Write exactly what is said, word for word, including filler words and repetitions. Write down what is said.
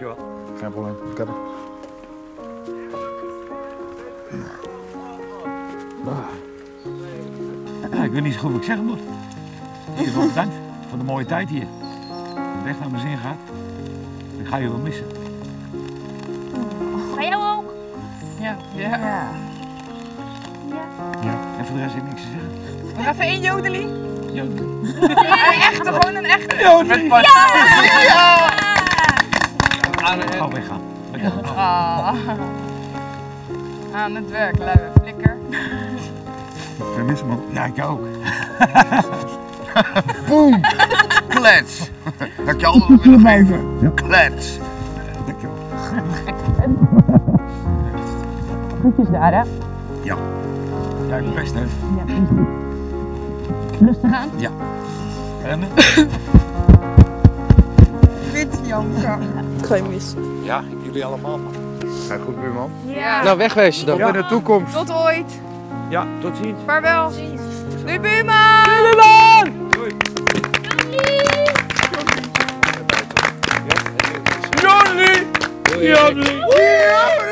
Dankjewel. Geen probleem, ik heb het. Ja, ik weet niet zo goed wat ik zeggen moet. In ieder geval bedankt voor de mooie tijd hier. Ik heb echt naar mijn zin gehad. Ik ga je wel missen. Ga jou ook? Ja. Ja. Ja. Ja. En voor de rest heb ik niks te zeggen. Nog even één jodelie. Jodelie. Een echte, gewoon een echte. Jodelie. Met ja! Ja! Ga weggaan. Ah. Aan het werk, luie flikker. Ik mis hem. Ja, ik ook. Boom! Klets! Dat ik je altijd nog willen geven. Ja. Klets! Dankjewel. Groetjes daar, hè? Ja. Ja, ik ben best, hè? Ja, is goed. Rustig aan. Ja. En? Wit janken. Ik ga je missen. Ja, jullie allemaal, man. Ga je goed, buurman? Ja. Nou, wegwezen dan. Tot in de toekomst. Tot ooit. Ja, tot ziens. Vaarwel. Doei buurman. Doei. Jodelie! Jodelie! Jodelie!